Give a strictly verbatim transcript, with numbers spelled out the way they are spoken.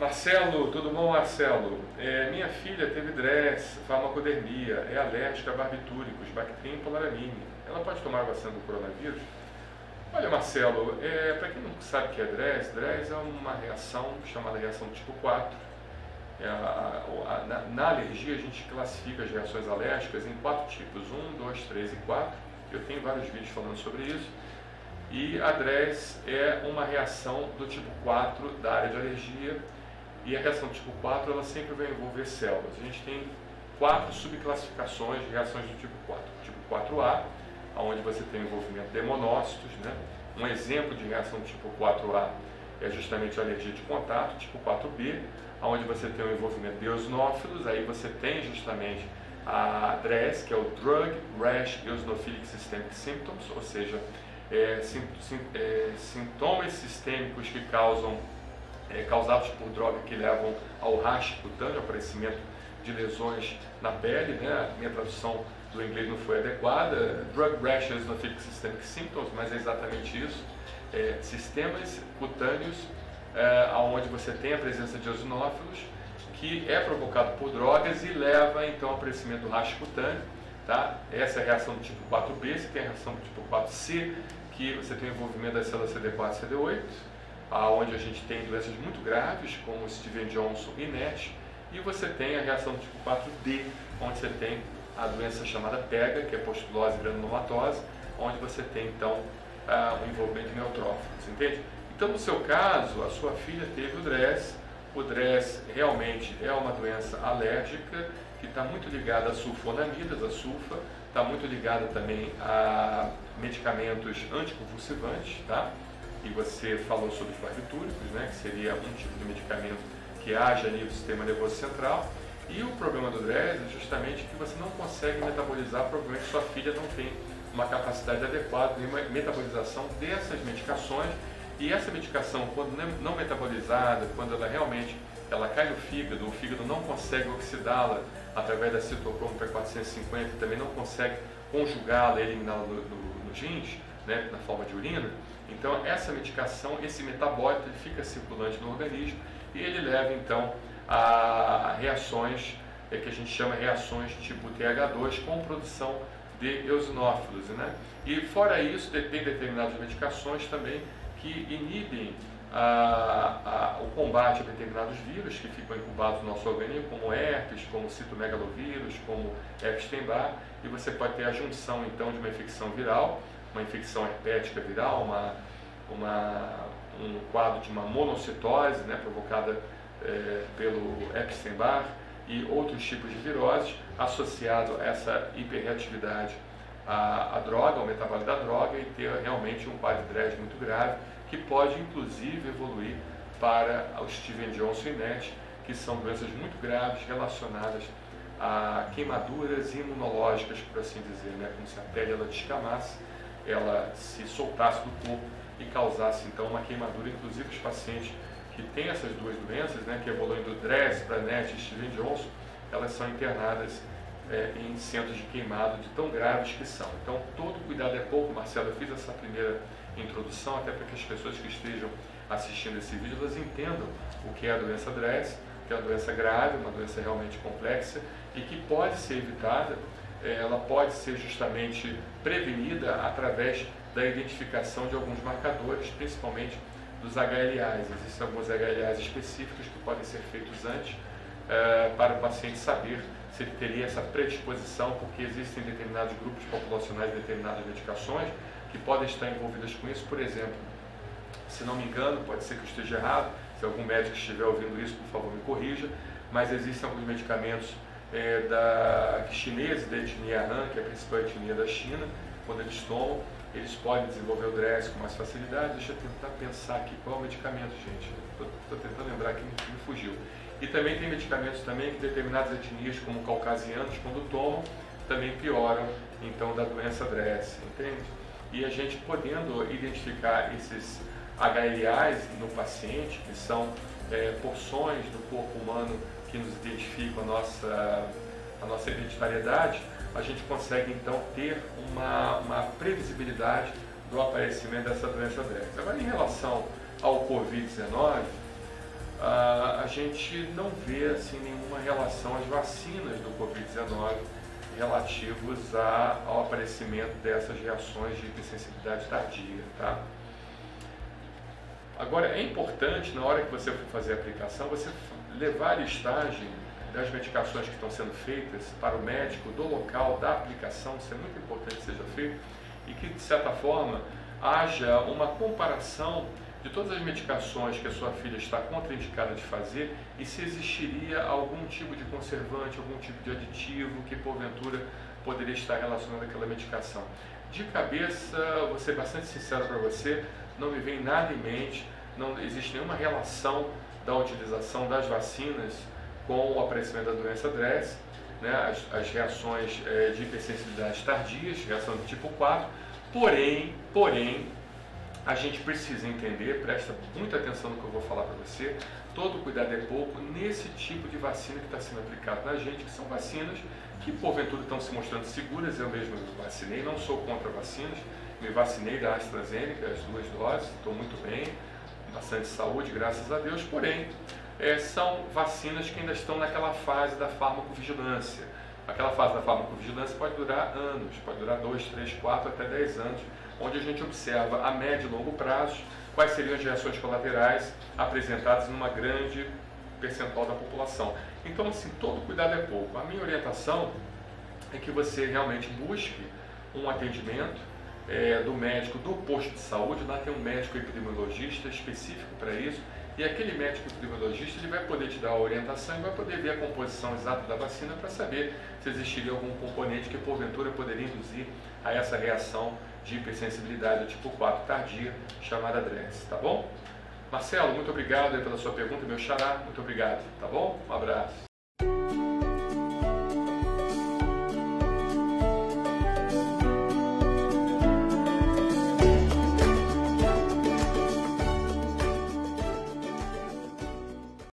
Marcelo, tudo bom, Marcelo? É, minha filha teve D R E S, farmacodermia, é alérgica a barbitúricos, Bactrim e polaramine. Ela pode tomar a vacina do coronavírus? Olha, Marcelo, é, para quem não sabe o que é D R E S, D R E S é uma reação chamada reação tipo quatro. É, a, a, na, na alergia a gente classifica as reações alérgicas em quatro tipos, um, dois, três e quatro. Eu tenho vários vídeos falando sobre isso. E a D R E S é uma reação do tipo quatro da área de alergia. E a reação tipo quatro, ela sempre vai envolver células. A gente tem quatro subclassificações de reações do tipo quatro. Tipo quatro A, onde você tem o envolvimento de monócitos, né? Um exemplo de reação tipo quatro A é justamente a alergia de contato, tipo quatro B, onde você tem o envolvimento de eosinófilos. Aí você tem justamente a D R E S, que é o Drug Rash Eosinophilic Systemic Symptoms, ou seja, é, sim, sim, é, sintomas sistêmicos que causam É, causados por droga que levam ao rash cutâneo, aparecimento de lesões na pele, né? A minha tradução do inglês não foi adequada, Drug Rash Eosinophilic Systemic Symptoms, mas é exatamente isso, é, sistemas cutâneos é, onde você tem a presença de eosinófilos, que é provocado por drogas e leva então ao aparecimento do rash cutâneo, tá? Essa é a reação do tipo quatro B, você tem a reação do tipo quatro C, que você tem o envolvimento das células C D quatro e C D oito, onde a gente tem doenças muito graves, como Stevens-Johnson e NASH, e você tem a reação do tipo quatro D, onde você tem a doença chamada PEGA, que é postulose granulomatose, onde você tem então o envolvimento de neutrófilos, entende? Então, no seu caso, a sua filha teve o D R E S. O D R E S realmente é uma doença alérgica que está muito ligada a sulfonamidas, a sulfa, está muito ligada também a medicamentos anticonvulsivantes, tá? E você falou sobre os barbitúricos, né, que seria um tipo de medicamento que age ali no sistema nervoso central. E o problema do D R E S é justamente que você não consegue metabolizar, provavelmente sua filha não tem uma capacidade adequada de metabolização dessas medicações. E essa medicação, quando não metabolizada, quando ela realmente ela cai no fígado, o fígado não consegue oxidá-la através da citocromo P quatrocentos e cinquenta, também não consegue conjugá-la e eliminá-la no, no, no rins, né, na forma de urina. Então essa medicação, esse metabólito, ele fica circulante no organismo e ele leva então a reações é, que a gente chama reações tipo T H dois com produção de eosinófilos, né? E fora isso, tem determinadas medicações também que inibem a, a, o combate a determinados vírus que ficam incubados no nosso organismo, como herpes, como citomegalovírus, como Epstein-Barr, e você pode ter a junção então de uma infecção viral, uma infecção herpética viral, uma, uma, um quadro de uma monocitose, né, provocada é, pelo Epstein-Barr e outros tipos de viroses associado a essa hiperreatividade à, à droga, ao metabólico da droga, e ter realmente um quadro de D R E S muito grave, que pode inclusive evoluir para o Stevens-Johnson e NASH, que são doenças muito graves relacionadas a queimaduras imunológicas, por assim dizer, né, como se a pele ela descamasse, ela se soltasse do corpo e causasse então uma queimadura. Inclusive os pacientes que têm essas duas doenças, né, que evoluem do D R E S para NASH e Stevens-Johnson, elas são internadas é, em centros de queimado de tão graves que são. Então todo cuidado é pouco, Marcelo. Eu fiz essa primeira introdução até para que as pessoas que estejam assistindo esse vídeo elas entendam o que é a doença D R E S, que é uma doença grave, uma doença realmente complexa e que pode ser evitada. Ela pode ser justamente prevenida através da identificação de alguns marcadores, principalmente dos H L As. Existem alguns H L As específicos que podem ser feitos antes eh, para o paciente saber se ele teria essa predisposição, porque existem determinados grupos populacionais de determinadas medicações que podem estar envolvidas com isso. Por exemplo, se não me engano, pode ser que eu esteja errado, se algum médico estiver ouvindo isso, por favor me corrija, mas existem alguns medicamentos É, da chinesa, da etnia Han, que é a principal etnia da China. Quando eles tomam, eles podem desenvolver o D R E S com mais facilidade. Deixa eu tentar pensar aqui qual é o medicamento, gente. Estou tentando lembrar que me, me fugiu. E também tem medicamentos também que determinadas etnias, como caucasianos, quando tomam, também pioram então da doença D R E S, entende? E a gente podendo identificar esses H L As no paciente, que são é, porções do corpo humano que nos identificam a nossa, a nossa hereditariedade, a gente consegue então ter uma, uma previsibilidade do aparecimento dessa doença D R E S. Agora, em relação ao Covid dezenove, ah, a gente não vê assim, nenhuma relação às vacinas do covid dezenove relativos a, ao aparecimento dessas reações de hipersensibilidade tardia, tá? Agora, é importante, na hora que você for fazer a aplicação, você levar a listagem das medicações que estão sendo feitas para o médico do local da aplicação. Isso é muito importante que seja feito e que, de certa forma, haja uma comparação de todas as medicações que a sua filha está contraindicada de fazer e se existiria algum tipo de conservante, algum tipo de aditivo que, porventura, poderia estar relacionado àquela medicação. De cabeça, vou ser bastante sincero para você, não me vem nada em mente, não existe nenhuma relação da utilização das vacinas com o aparecimento da doença D R E S, né, as, as reações é, de hipersensibilidade tardias, reação do tipo quatro, porém, porém, a gente precisa entender, presta muita atenção no que eu vou falar para você, todo cuidado é pouco nesse tipo de vacina que está sendo aplicado na gente, que são vacinas que porventura estão se mostrando seguras. Eu mesmo me vacinei, não sou contra vacinas, me vacinei da AstraZeneca, as duas doses, estou muito bem, bastante saúde, graças a Deus, porém, é, são vacinas que ainda estão naquela fase da farmacovigilância. Aquela fase da farmacovigilância pode durar anos, pode durar dois, três, quatro, até dez anos, onde a gente observa a médio e longo prazo quais seriam as reações colaterais apresentadas numa grande percentual da população. Então, assim, todo cuidado é pouco. A minha orientação é que você realmente busque um atendimento é, do médico do posto de saúde. Lá tem um médico epidemiologista específico para isso, e aquele médico epidemiologista ele vai poder te dar a orientação e vai poder ver a composição exata da vacina para saber se existiria algum componente que porventura poderia induzir a essa reação de hipersensibilidade do tipo quatro tardia, chamada D R E S, tá bom? Marcelo, muito obrigado pela sua pergunta, meu xará, muito obrigado, tá bom? Um abraço.